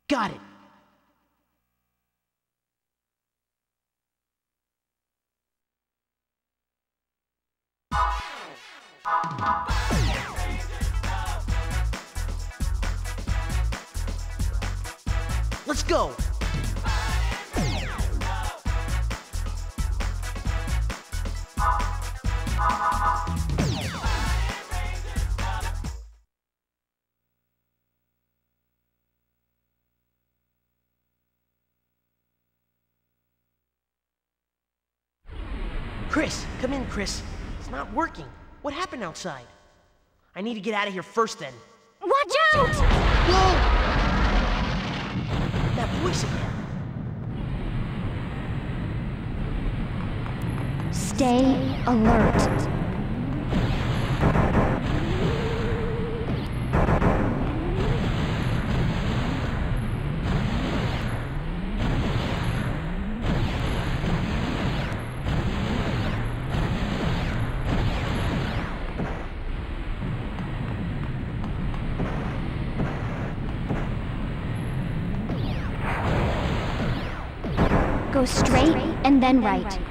Got it. Let's go! Chris, come in, Chris. It's not working. What happened outside? I need to get out of here first then. Watch out! Whoa! That voice again. Stay alert. Go straight and then right.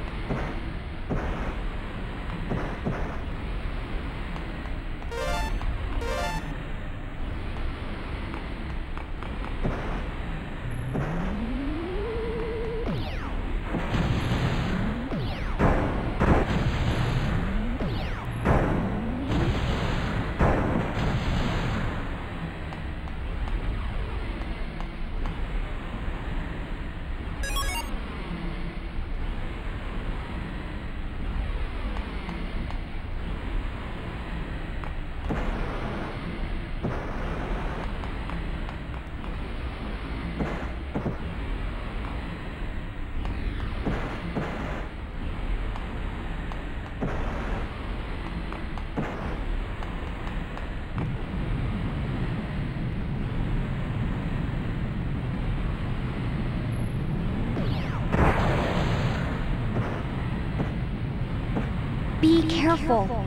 Be careful.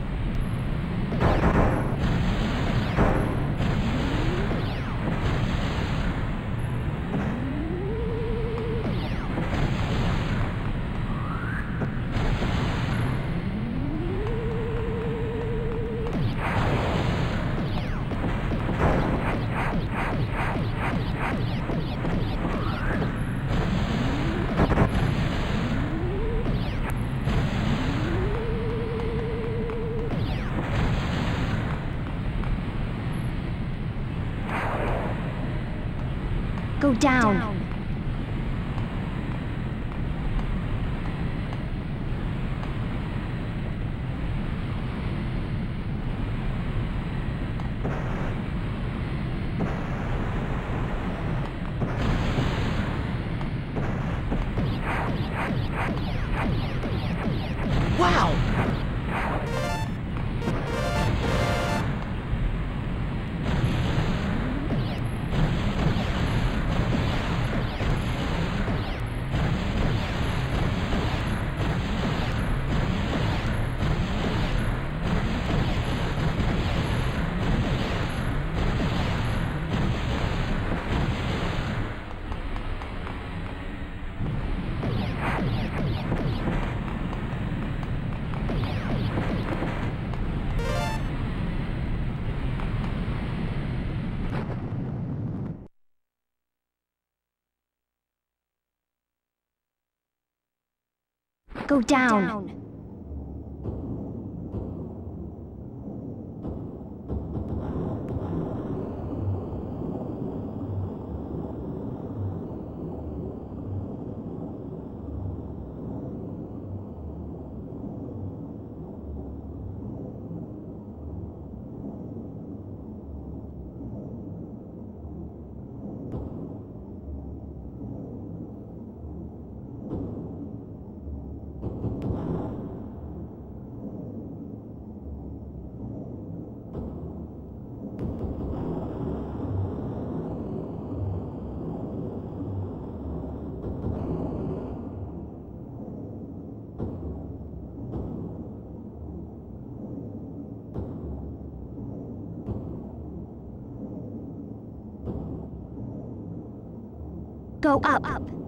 Go down. Wow! Go down. Go up.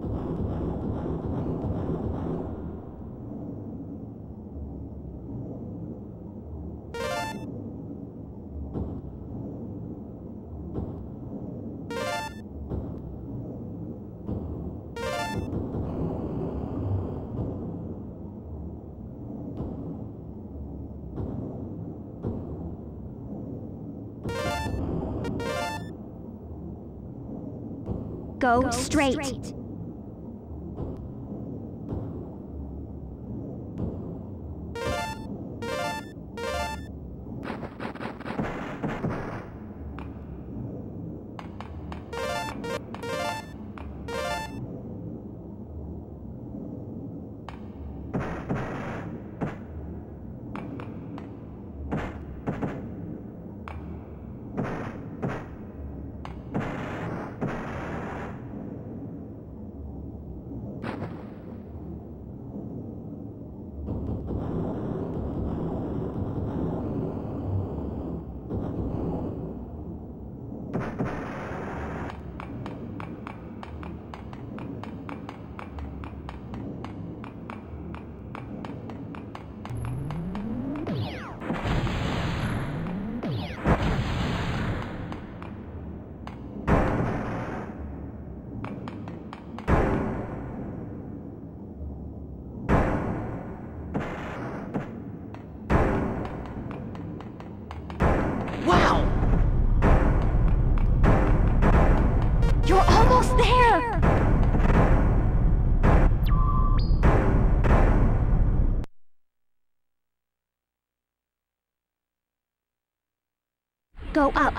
Go straight. Wow! You're almost there! Go up.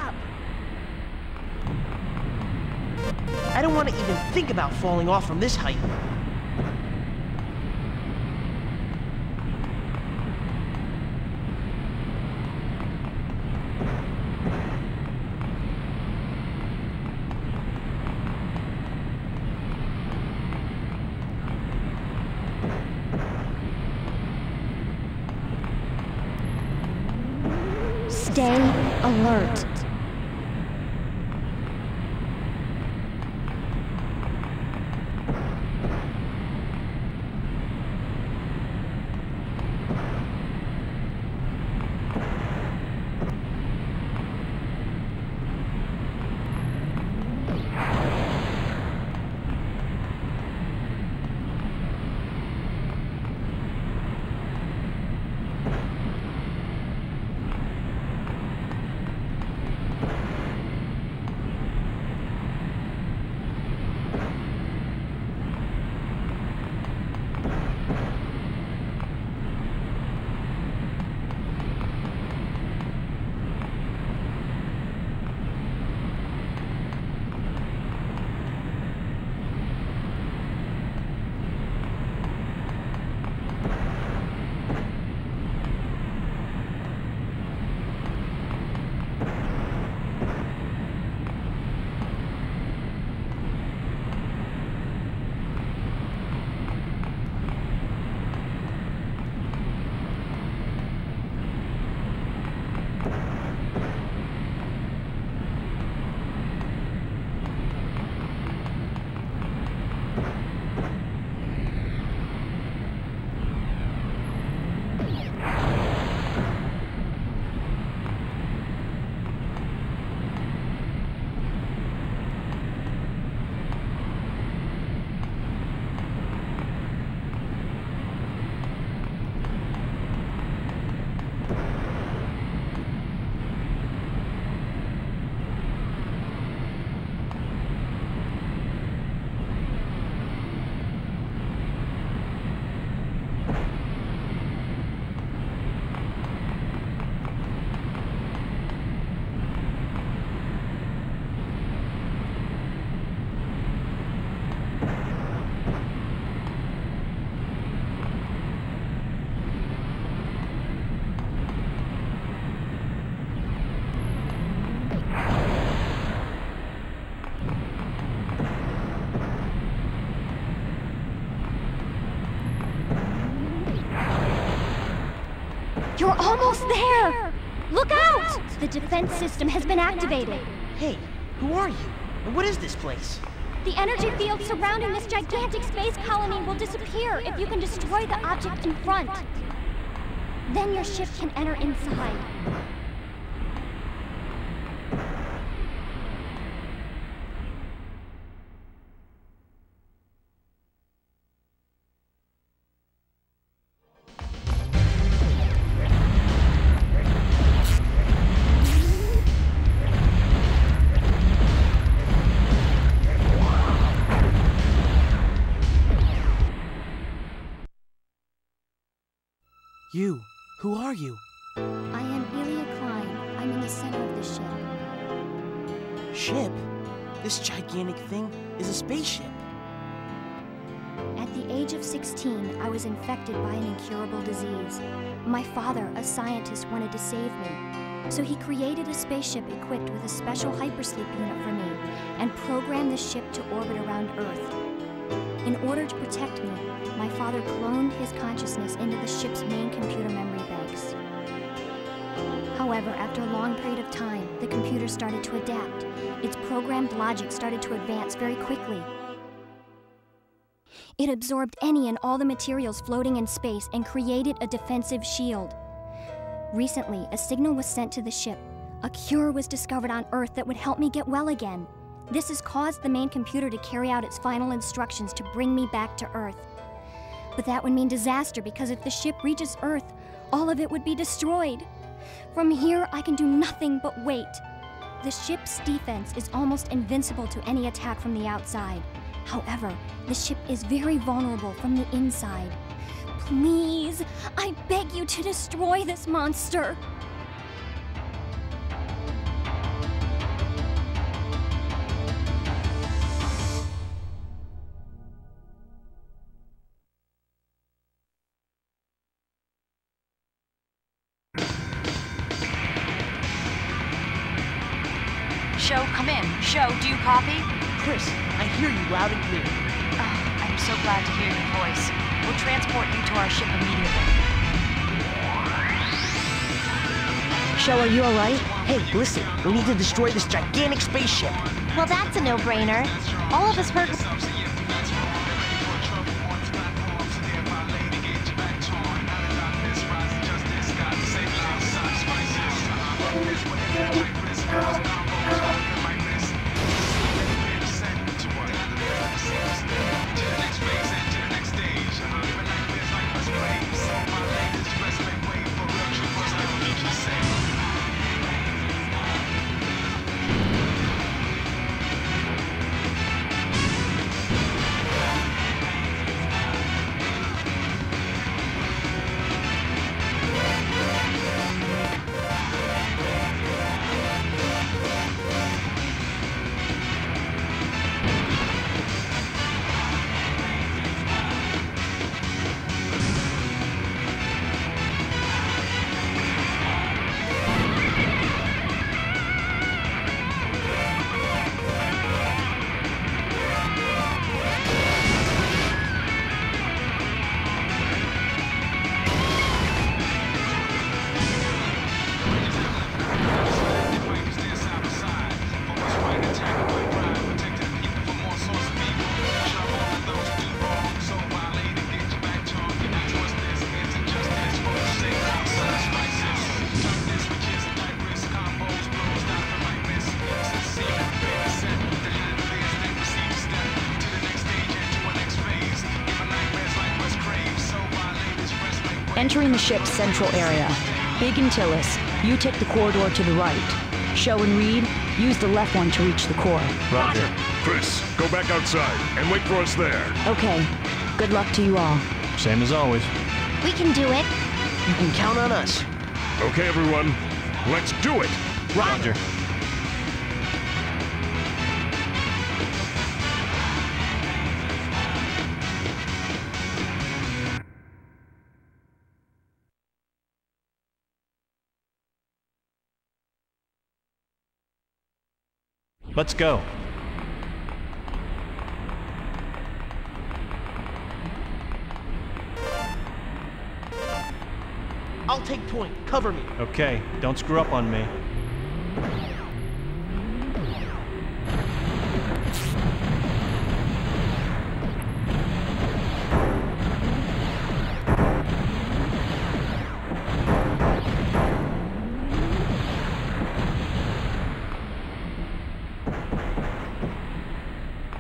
I don't want to even think about falling off from this height. Stay alert. You're almost there! Look out! The defense system has been activated. Hey, who are you? And what is this place? The energy field surrounding this gigantic space colony will disappear if you can destroy the object in front. Then your ship can enter inside. You, who are you? I am Elia Klein. I'm in the center of the ship. Ship? This gigantic thing is a spaceship. At the age of 16, I was infected by an incurable disease. My father, a scientist, wanted to save me. So he created a spaceship equipped with a special hypersleep unit for me and programmed the ship to orbit around Earth. In order to protect me, my father cloned his consciousness into the ship's main computer memory banks. However, after a long period of time, the computer started to adapt. Its programmed logic started to advance very quickly. It absorbed any and all the materials floating in space and created a defensive shield. Recently, a signal was sent to the ship. A cure was discovered on Earth that would help me get well again. This has caused the main computer to carry out its final instructions to bring me back to Earth. But that would mean disaster because if the ship reaches Earth, all of it would be destroyed. From here, I can do nothing but wait. The ship's defense is almost invincible to any attack from the outside. However, the ship is very vulnerable from the inside. Please, I beg you to destroy this monster. Sho, come in. Sho, do you copy? Chris, I hear you loud and clear. Oh, I'm so glad to hear your voice. We'll transport you to our ship immediately. Sho, are you alright? Hey, listen, we need to destroy this gigantic spaceship. Well, that's a no-brainer. All of us heard... Entering the ship's central area. Big Antilles, you take the corridor to the right. Sho and Reed, use the left one to reach the core. Roger. Chris, go back outside and wait for us there. Okay. Good luck to you all. Same as always. We can do it. You can count on us. Okay, everyone. Let's do it. Roger. Let's go. I'll take point. Cover me. Okay, don't screw up on me.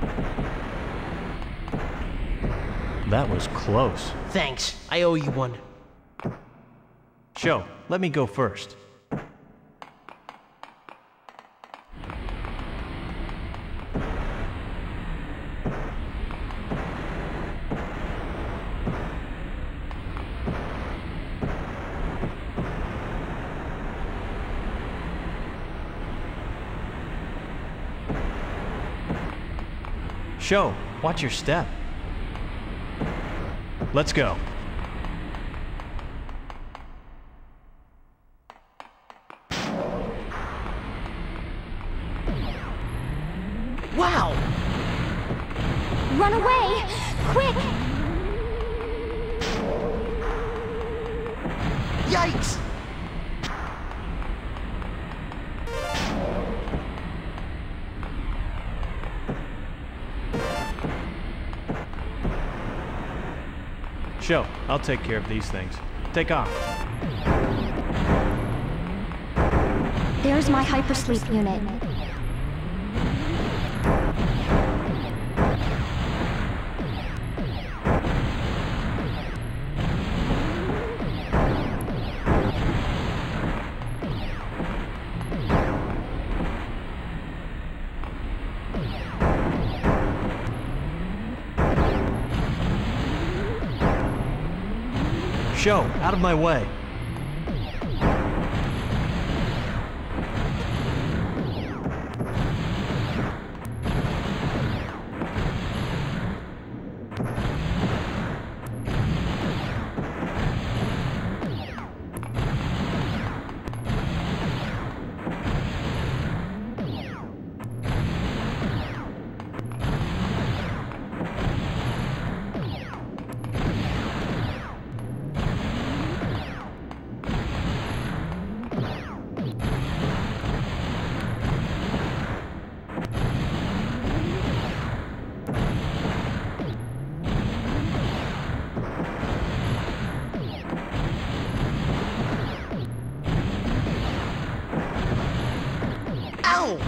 That was close. Thanks, I owe you one. Show, let me go first. Show, watch your step. Let's go. Wow! Run away! Quick! Yikes! Show, I'll take care of these things. Take off. There's my hypersleep unit. Show, out of my way. Ow!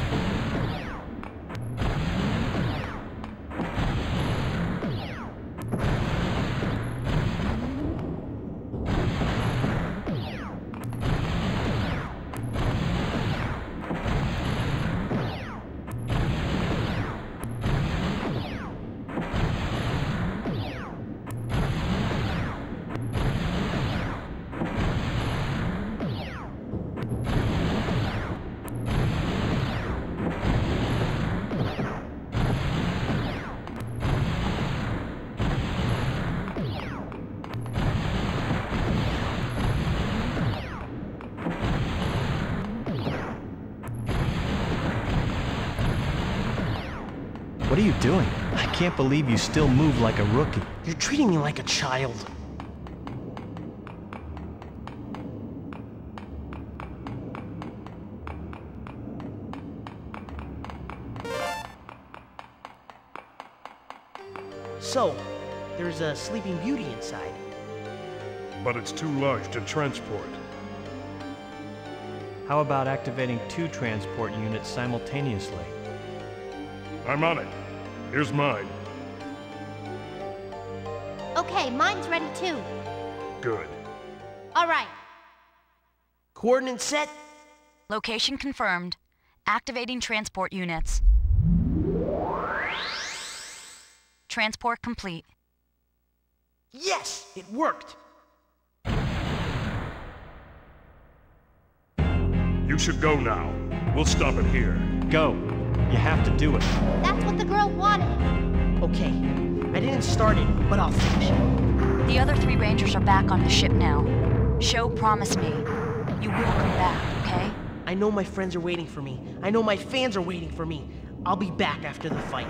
What are you doing? I can't believe you still move like a rookie. You're treating me like a child. So, there's a Sleeping Beauty inside. But it's too large to transport. How about activating 2 transport units simultaneously? I'm on it. Here's mine. Okay, mine's ready too. Good. All right. Coordinates set? Location confirmed. Activating transport units. Transport complete. Yes, it worked. You should go now. We'll stop it here. Go. You have to do it. That's what the girl wanted. Okay, I didn't start it, but I'll finish it. The other 3 Rangers are back on the ship now. Show promised me. You will come back, okay? I know my friends are waiting for me. I know my fans are waiting for me. I'll be back after the fight.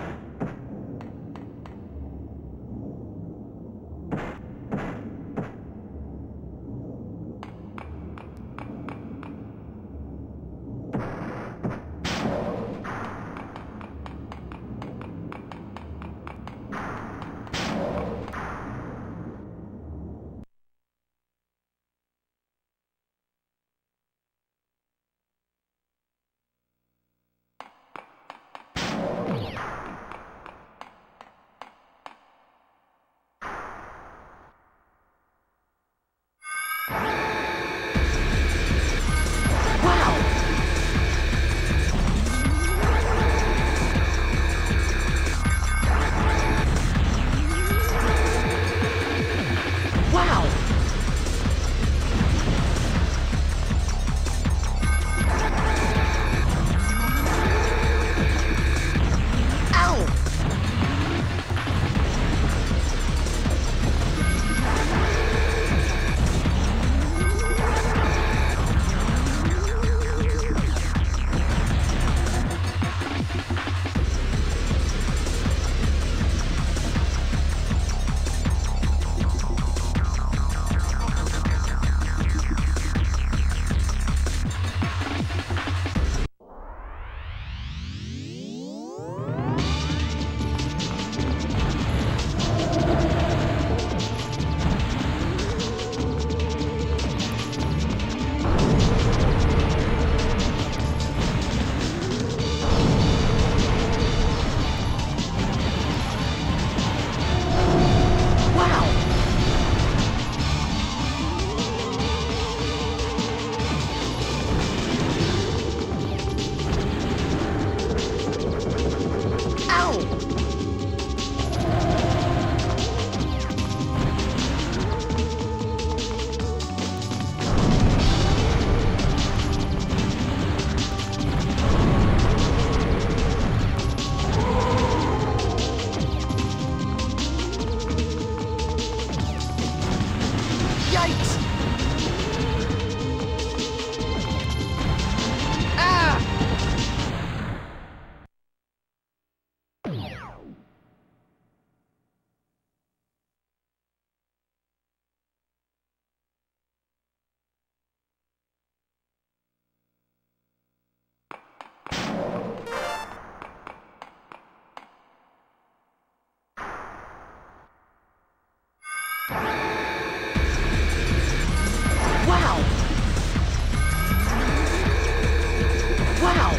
Wow! Wow!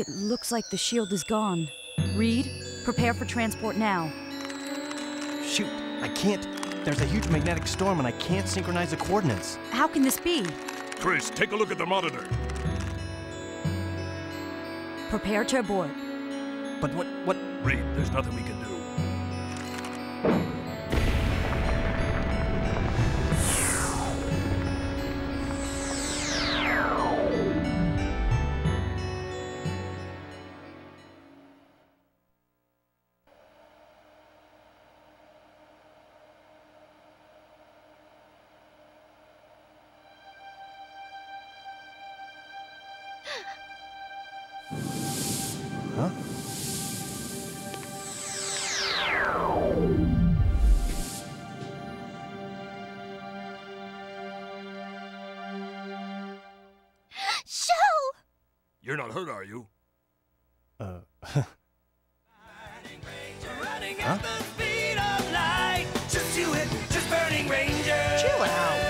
It looks like the shield is gone. Reed, prepare for transport now. Shoot, I can't. There's a huge magnetic storm and I can't synchronize the coordinates. How can this be? Chris, take a look at the monitor. Prepare to abort. But what? Reed, there's nothing we can do. Huh? Shoo! You're not hurt, are you? Huh? Chill out.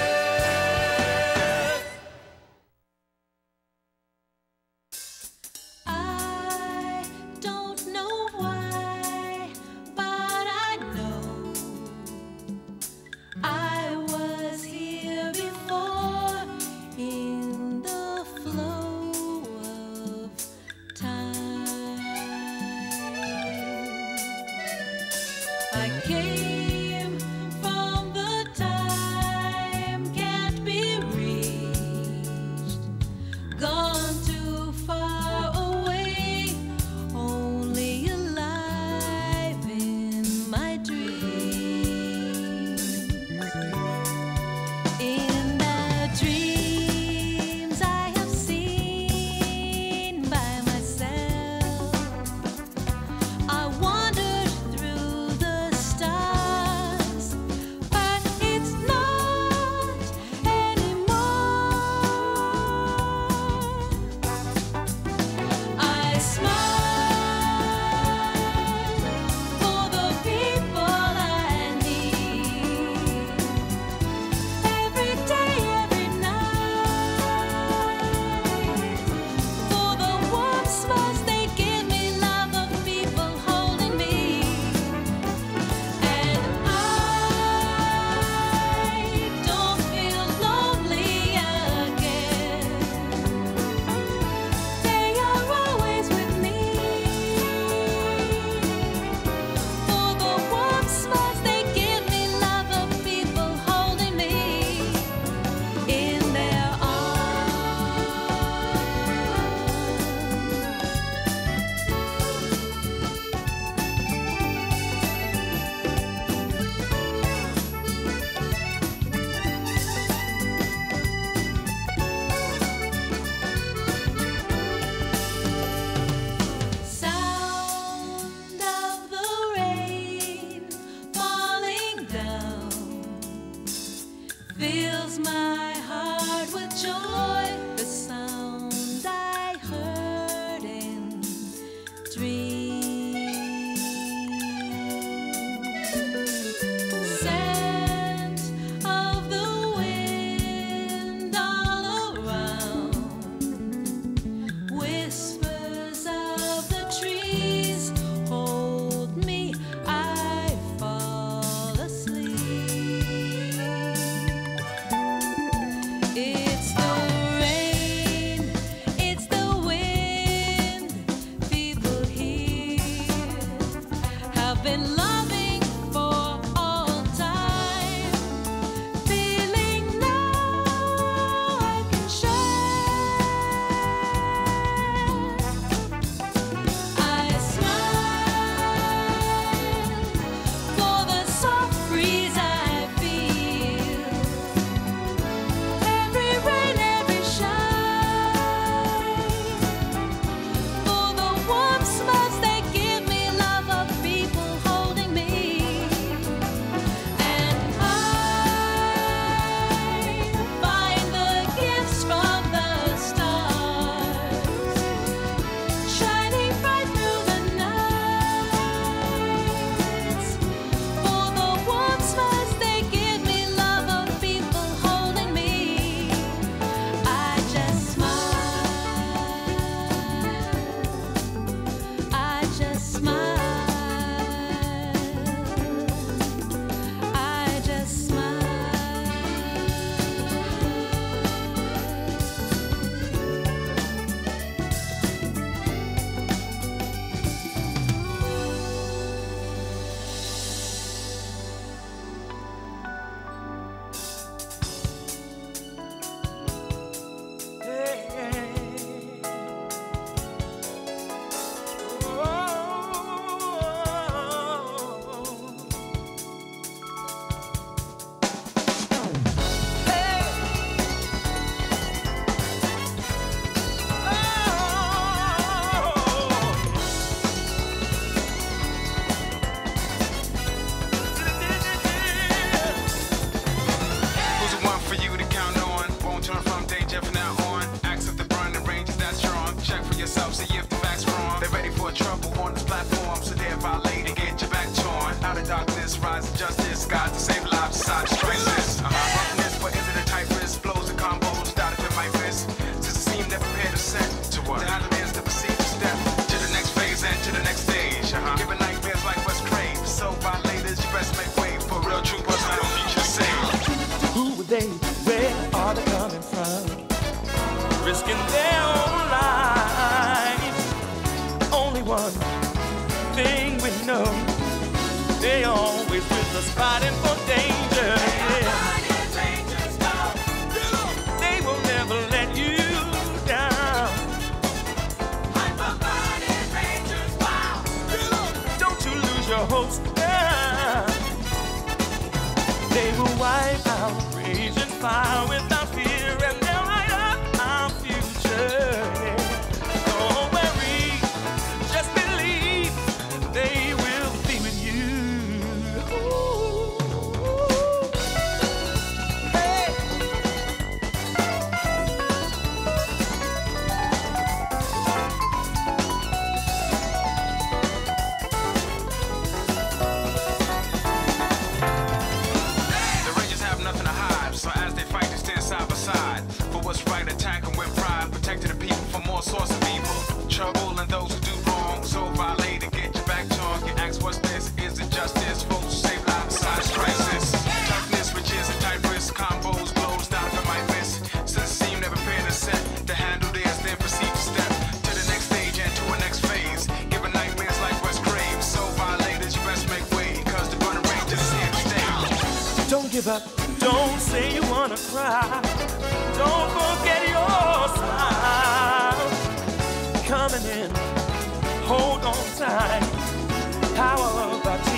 I don't know why, but I know I was here before in the flow of time. I came from the time can't be reached, gone too far away, only alive in my dreams. In the dreams I have seen by myself, I wandered through the stars. they, where are they coming from? Risking their own lives. Only one thing we know, they always with us fighting for danger. They will never let you down. Don't you lose your hopes now. They will wipe out rage and fire without fear, and they'll light up our future. Don't worry, just believe they will be with you. Hey. The Rangers have nothing to hide, so as they fight, they stand side by side. For what's right, attack 'em with pride, protecting the people from all sorts of evil. Trouble and those who do wrong, so violate and get your back talk. You ask what's this, is it justice? Folks safe outside this crisis. Toughness, which is a tight risk, combos, blows down if it might miss. Since the team never prepared to set, to handle theirs, then proceed to step to the next stage and to a next phase. Giving nightmares like West Graves, so violators, you best make way, cause the Burning Rangers is here to stay. Don't give up, don't say you wanna cry. Don't forget your smile. Coming in, hold on tight. Power of our